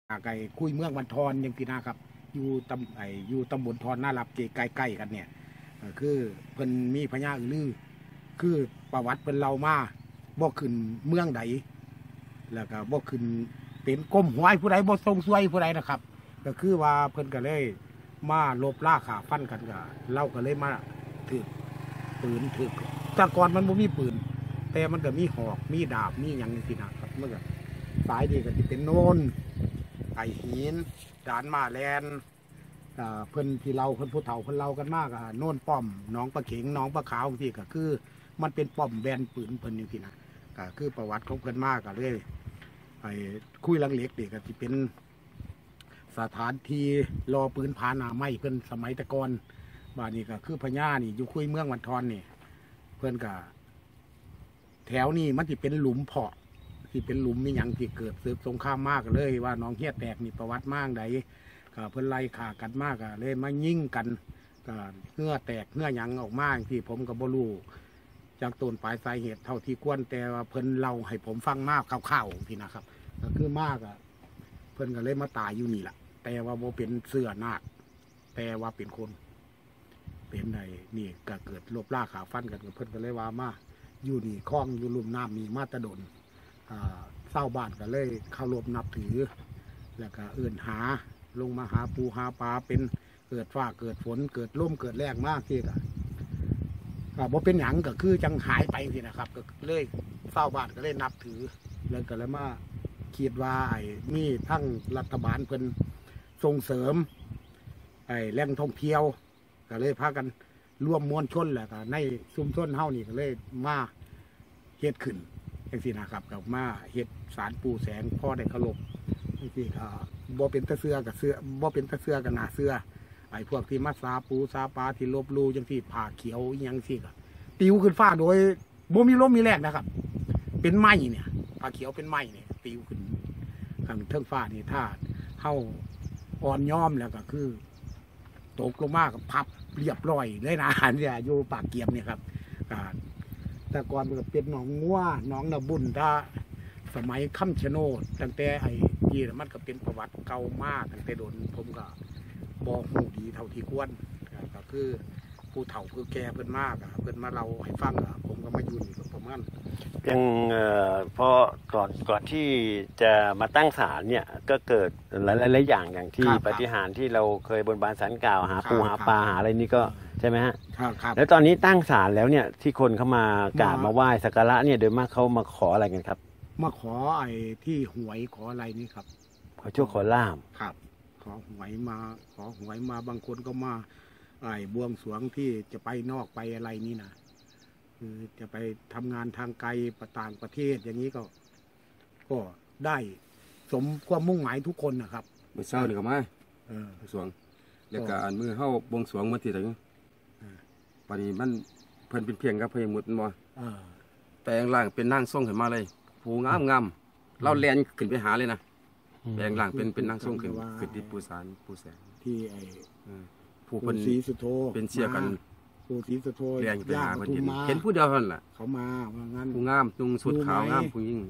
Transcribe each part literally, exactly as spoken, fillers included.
ไก่คุยเมืองวันทอนยังพี่นะครับอยู่ตำไออยู่ตำบลทอนน่ารับเกใกล้ๆกันเนี่ยคือเพิ่นมีพญาอือลือคือประวัติเพิ่นเล่ามาบ่ขึ้นเมืองใดแล้วก็บ่ขึ้นเป็นก้มหวยผู้ใดบ่ทรงซวยผู้ใดนะครับก็คือว่าเพิ่นก็เลยมาลบล่าขาฟันกันก็เล่าก็เลยมาถือปืนถือแต่ก่อนมันบ่มีปืนแต่มันก็มีหอกมีดาบมีหยังนี่นะครับเมื่อสายดีก็สิเป็นโนนไอหินด่านมาแลนเพิ่นที่เราเพิ่นผู้เฒ่าเพิ่นเล่ากันมากอ่ะโน่นป้อมน้องปลาเข็งน้องปลาขาวที่ก็คือมันเป็นป้อมแบนปืนเพิ่นอยู่ที่นะก็คือประวัติของเพิ่นมากก็เลยไอ้คุยลังเหล็กเด็กก็ที่เป็นสถานที่รอปืนผาหนาไม้เพิ่นสมัยตะกอนบ้านนี้ก็คือพญานี่อยู่คุยเมืองวันทอนนี่เพิ่นก็แถวนี้มันที่เป็นหลุมเพาะที่เป็นหลุมมีอย่างที่เกิดศึกสงครามมากเลยว่าน้องเฮียแตกมีประวัติมากใดก็เพิ่นไล่ขากันมากอะเลยมายิ่งกันก็เนื้อแตกเนื้อหยังออกมาที่ผมก็บ่รู้จากต้นปลายสาเหตุเท่าที่ควรแต่ว่าเพิ่นเล่าให้ผมฟังมากข่าวๆที่นะครับก็คือมากอะเพิ่นก็เลยมาตายอยู่นี่แหละแต่ว่าโบเป็นเสื้อนาคแต่ว่าเป็นคนเป็นใดนี่ก็เกิดลบล่าขาฟันกันเพิ่นก็เลยว่ามาอยู่นี่คล้องอยู่ลุ่มน้ำมีมาตะดนเศร้าบ้านก็เลยเข้ารบนับถือแล้วก็เอื่นหาลงมาหาปูหาปลาเป็นเกิดฟ้าเกิดฝนเกิดลมเกิดแรงมากที่ก็บ่เป็นหยังก็คือจังหายไปสินะครับก็เลยเศร้าบ้านก็เลยนับถือแล้วก็เลยมาคิดว่าไอ้มีทั้งรัฐบาลเพิ่นส่งเสริมไอ้แหล่งท่องเที่ยวก็เลยพากันร่วมมวลชนแหละก็ในชุมชนเฮานี่ก็เลยมาเฮ็ดขึ้นจังซี่นะครับกับมาเฮ็ดสารปูแสงพ่อได้เคารพจังซี่ก็บ่เป็นตะเสือกับเสือบ่เป็นตะเสือกับหน้าเสือไอ้พวกที่มาสาปูสาปลาที่ลบลูจังซี่ผ่าเขียวอีหยังซี่ก็ติวขึ้นฟ้าโดยบ่มีลมมีแรงนะครับเป็นไม้เนี่ยผ่าเขียวเป็นไม้เนี่ยติวขึ้นข้างเทิงฟ้านี่ถ้าเฮาอ่อนย้อมแล้วก็คือตกลงมากับพับเรียบร้อยเลยนะเนี่ยอยู่ปากเกียมเนี่ยครับแต่ก่อนมันเป็นหนองงัวหนองนาบุญถ้าสมัยค่ำชะโนดตั้งแต่ไอ้ยี่มันก็เป็นประวัติเก่ามากตั้งแต่โดนผมก็บอกหูดีเท่าที่ควรก็คือผู้เฒ่าผู้แก่เพิ่นมากเพิ่นมาเราให้ฟังผมก็มาอยู่นี่ประมาณยังเอ่อพอก่อนก่อนที่จะมาตั้งศาลเนี่ยก็เกิดหลายหลายอย่างอย่างที่ปาฏิหาริย์ที่เราเคยบนบานศาลกล่าวหาปูหาปลาหาอะไรนี่ก็ใช่ไหมฮะครับแล้วตอนนี้ตั้งศาลแล้วเนี่ยที่คนเข้ามากราบมาไหว้สักการะเนี่ยโดยมากเขามาขออะไรกันครับมาขอไอ้ที่หวยขออะไรนี่ครับขอโชคขอลาภครับขอหวยมาขอหวยมาบางคนก็มาไอ้บวงสรวงที่จะไปนอกไปอะไรนี่นะคือจะไปทำงานทางไกลประต่างประเทศอย่างนี้ก็ก็ได้สมความมุ่งหมายทุกคนนะครับเมื่อเช้านี่ก็มาเออสวงแล้วก็มือเข้าบวงสรวงมาทีถึงปานนี้มันเพิ่นเป็นเพียงกับเพียงหมดบ่แปลงร่างเป็นนางทรงขึ้นมาเลยผู้งามงามเราแลนขึ้นไปหาเลยนะแปลงร่างเป็นเป็นนางทรงขึ้นขึ้นที่ปูสารปูแสงที่ไอ้ผู้คนศรีสุโธเป็นเชี่ยกันผู้ศรีสุโธแลนไปหาเพิ่นเห็นผู้เดียวเท่านั้นแหละเขามาว่างั้นผู้งามนุ่งชุดขาวงามผู้ยิ่ง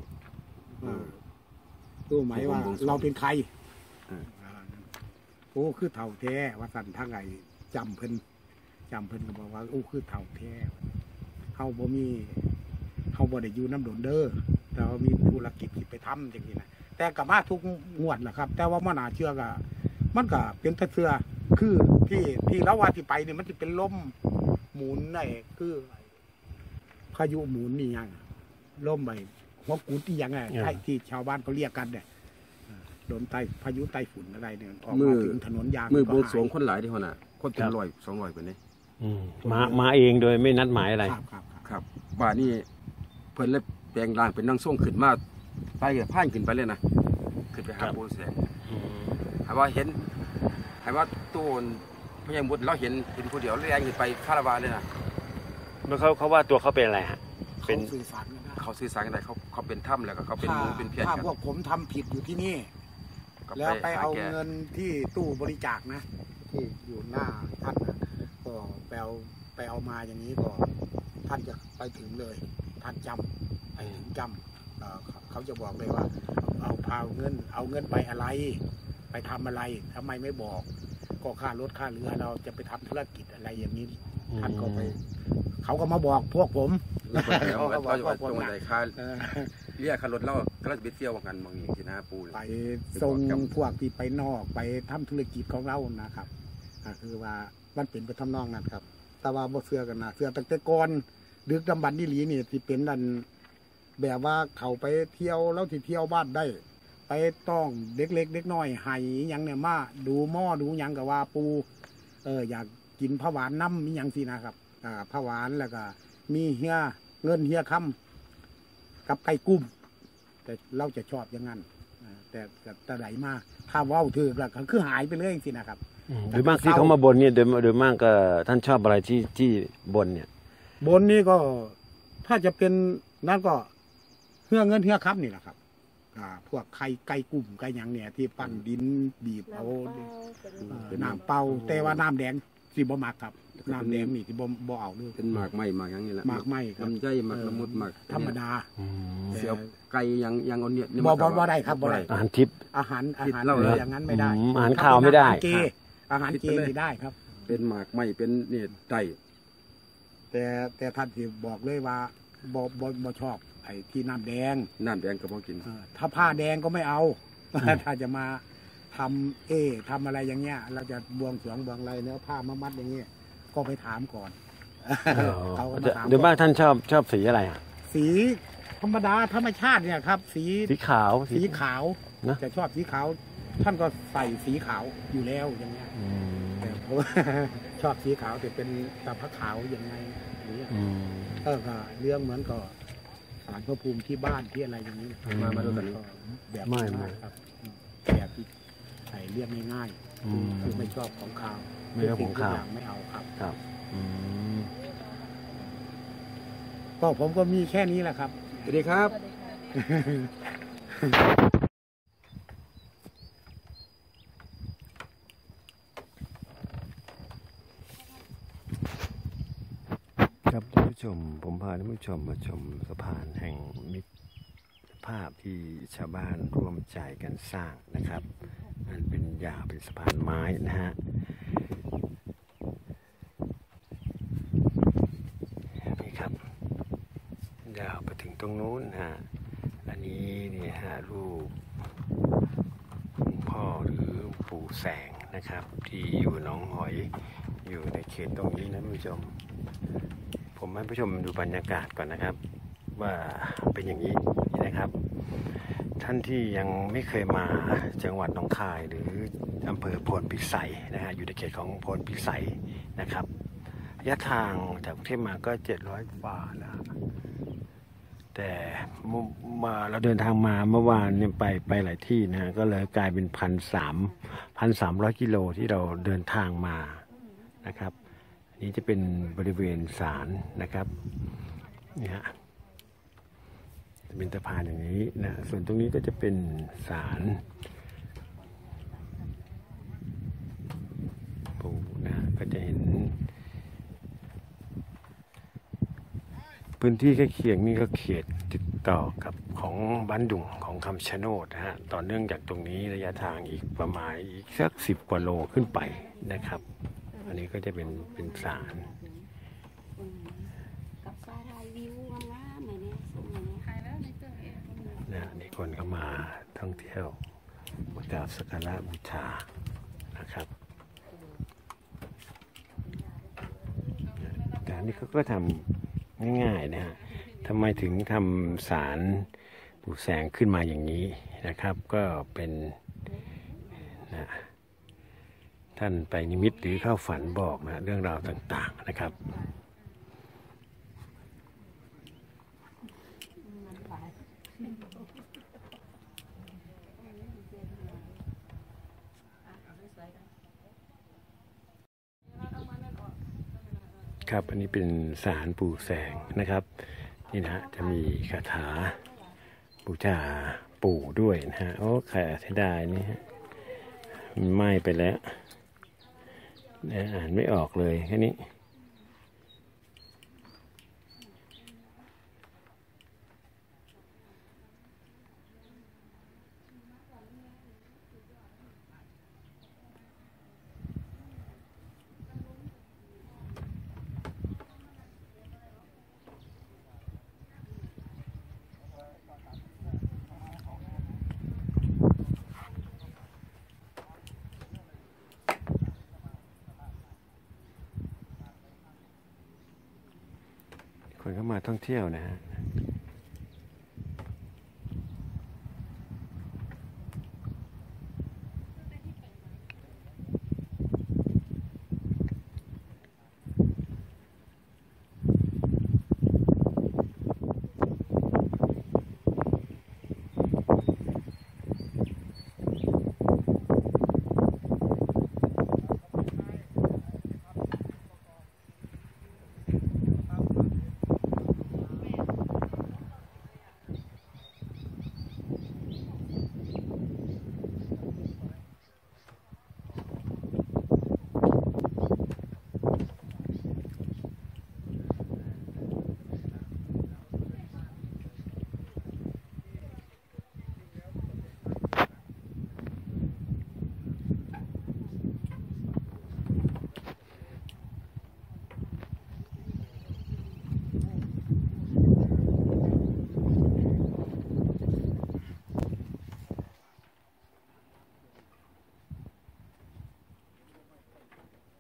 ตู้หมายว่าเราเป็นใครโอ้คือเถ่าแท้ว่าสั่นทั้งไงจำเพิ่นจำเพิ่นก็บอกว่าโอ้คือเถ่าแท้เฮาบ่มีเฮาบ่ได้อยู่น้ำโดนเด้อแต่ว่ามีธุรกิจที่ไปทำอย่างนี้นะแต่กับมาทุกงวดแหละครับแต่ว่ามันน่าเชื่อก็มันก็เป็นตะเสือคือที่ที่เราว่าที่ไปเนี่ยมันจะเป็นลมหมุนไอ้คือพายุหมุนนี่ยังลมไปหัวกุดที่ยังไงที่ชาวบ้านเขาเรียกกันเนี่ยโดนไต้พายุไต้ฝุ่นอะไรเนี่ยออกมาถึงถนนยางมือบวงสรวงคนหลายที่คนน่ะคนเป็นร้อยสองร้อยกว่านี้มามาเองโดยไม่นัดหมายอะไรครับครับครับบ้านนี้เพิ่นเลยแปลงร่างเป็นนางทรงขึ้นมาไปกับผ่านขึ้นไปเลยนะขึ้นไปหาปูแสงหาว่าเห็นหาว่าตูนพญามุดเราเห็นเห็นผู้เดียวแรงขึ้นไปคาราวาเลยนะเมื่อเขาเขาว่าตัวเขาเป็นอะไรฮะเป็นสื่อสารกันได้เขาสื่อสารกันได้เขาเขาเป็นถ้ำแล้วก็เขาเป็นมูเป็นเพี้ยนกันถ้าพวกผมทำผิดอยู่ที่นี่แล้วไปเอาเงินที่ตู้บริจาคนะที่อยู่หน้าท่านก็ไปเอาไปเอามาอย่างนี้ก็ท่านจะไปถึงเลยท่านจำไปถึงจำเขาจะบอกเลยว่า เอาพาเงิน เอาเงินไปอะไร ไปทำอะไรทำไมไม่บอก ก็ค่ารถค่าเรือเราจะไปทำธุรกิจอะไรอย่างนี้ท่านก็ไป เขาก็มาบอกพวกผมแล้วก็แล้วเขาก็ก็บอกจะพวกผตรมงนะไหนค่าเออเรียกค่ารถเราก็เราจะไปเที่ยวกันบางอย่างที่หน้าปูไปส่งพวกที่ไปนอกไปทำธุรกิจของเรานะครับอ่าคือว่ามันเป็นไปทำนองนั้นครับ แต่ว่าบ่เสือกันนะเสือตั้งแต่ก่อนดึกดำบรรพ์นี่หลีนี่ที่เป็นนั่นแบบว่าเขาไปเที่ยวแล้วที่เที่ยวบ้านได้ ไปต้องเด็กเล็กเด็กน้อยไห้อิหยังเนี่ยมาดูหม้อดูหยังกับว่าปูเอออยากกินผวานน้ำมีหยังสินะครับอ่าผวานแล้วก็มีเฮียเงินเฮียคำกับไก่กุ้ม แต่เราจะชอบอย่างนั้นอ่าแต่แต่แต่ไหลมาถ้าเว้าถือแล้วก็คือหายไปเลยสินะครับโดยมากที่เขามาบนเนี่ยโดยโดยมากก็ท่านชอบอะไรที่ที่บนเนี่ยบนนี่ก็ถ้าจะเป็นนั่นก็เฮือเงินเฮือครับนี่แหละครับอ่าพวกไข่ไก่กลุ่มไก่หยังเนี่ยที่ปั้นดินบีบเอาเอ่อน้ำเปล่าแต่ว่าน้ำแดงสิบ่มักครับน้ำแดงนี่สิบ่บ่เอาเลยเป็นหมากไม้หมากอย่างนี้แหละหมากไม้ครับลำไยหมากละมุดหมากธรรมดาเสียวไก่ยังยังเอาเนี่ยบ่บ่บ่ได้ครับบ่ได้อาหารทิพย์อาหารอาหารผิดเหล้าเลยอย่างนั้นไม่ได้อืมอาหารข้าวไม่ได้อาหารเจอาหารเจนี่ได้ครับเป็นหมากไม้เป็นเนี่ยไตแต่แต่ท่านที่บอกเลยว่าบ่บ่บ่ชอบไอ้ที่น้ำแดงน้ำแดงก็พอกินเออถ้าผ้าแดงก็ไม่เอา ถ้าจะมาทำเอทำอะไรอย่างเงี้ย เราจะบวงสรวงบวงอะไรเนื้อผ้ามามัดอย่างเงี้ยก็ไปถามก่อน เขาก็มาถามเดี๋ยวบ้างท่านชอบชอบสีอะไรอ่ะสีธรรมดาธรรมชาติเนี่ยครับ สีสีขาวสีขาวนะจะชอบสีขาว ท่านก็ใส่สีขาวอยู่แล้วอย่างเงี้ยอืมแต่ผม ชอบสีขาวแต่เป็นตาพระขาวยังไงอย่างเงี้ยอืมเออก็เรื่องเหมือนกับศาลพระภูมิที่บ้านที่อะไรอย่างนี้อืมมามาดูกันก็แบบไม่ไม่ง่ายๆครับอืมแบบที่ใส่เรียบง่ายๆอืคือมคือไม่ชอบของขาวไม่ชอบของขาวทุกสิ่ทุกย่ไม่เอาครับครับอืมก็ผมก็มีแค่นี้แหละครับสวัสดีครับครับท่านผู้ชมผมพาท่านผู้ชมมาชมสะพานแห่งมิตรภาพที่ชาวบ้านร่วมใจกันสร้างนะครับมันเป็นยาวเป็นสะพานไม้นะฮะนี่ครับยาวไปถึงตรงนู้นฮะอันนี้เนี่ยฮะรูปหลวงพ่อหรือปู่แสงนะครับ ที่อยู่หนองหอยอยู่ในเขตตรงนี้นะท่านผู้ชม ผมให้ผู้ชมดูบรรยากาศก่อนนะครับ ว่าเป็นอย่างนี้นะครับ ท่านที่ยังไม่เคยมาจังหวัดหนองคายหรืออำเภอโพนพิสัยนะฮะอยู่ในเขตของโพนพิสัยนะครับระยะทางจากกรุงเทพมาก็เจ็ดร้อยกว่านะแต่มาเราเดินทางมาเมื่อวานเนี่ยไปไปหลายที่นะฮะก็เลยกลายเป็นพันสามพันสามร้อยกิโลที่เราเดินทางมานะครับนี่จะเป็นบริเวณศาลนะครับนี่ฮะจะเป็นสะพานอย่างนี้นะส่วนตรงนี้ก็จะเป็นศาลปู่นะก็จะเห็นพื้นที่ใกล้เคียงนี่ก็เขตติดต่อกับของบ้านดุงของคำชะโนดนะฮะต่อเนื่องจากตรงนี้ระยะทางอีกประมาณอีกสักสิบกว่าโลขึ้นไปนะครับอันนี้ก็จะเป็นเป็นศาลกับซาไทยวิวงามๆเลยเนี่ยสวยเนี่ยนะนี่คนก็มาท่องเที่ยวมากราบสักการะบูชานะครับแต่อันนี้เขาก็ทำง่ายๆนะฮะทำไมถึงทำศาลปู่แสงขึ้นมาอย่างนี้นะครับ ก็เป็นนะท่านไปนิมิตหรือเข้าฝันบอกนะเรื่องราวต่างๆนะครับครับอันนี้เป็นศาลปู่แสงนะครับนี่นะฮะจะมีคาถาบูชาปู่ด้วยนะฮะโอ้แค่เสียดายนี่ฮะไหม้ไปแล้วนะอ่านไม่ออกเลยแค่นี้มาท่องเที่ยวนะฮะ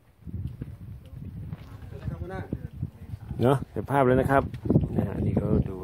เนาะเดี๋ยวภาพเลยนะครับนะฮะอันนี้ก็ดู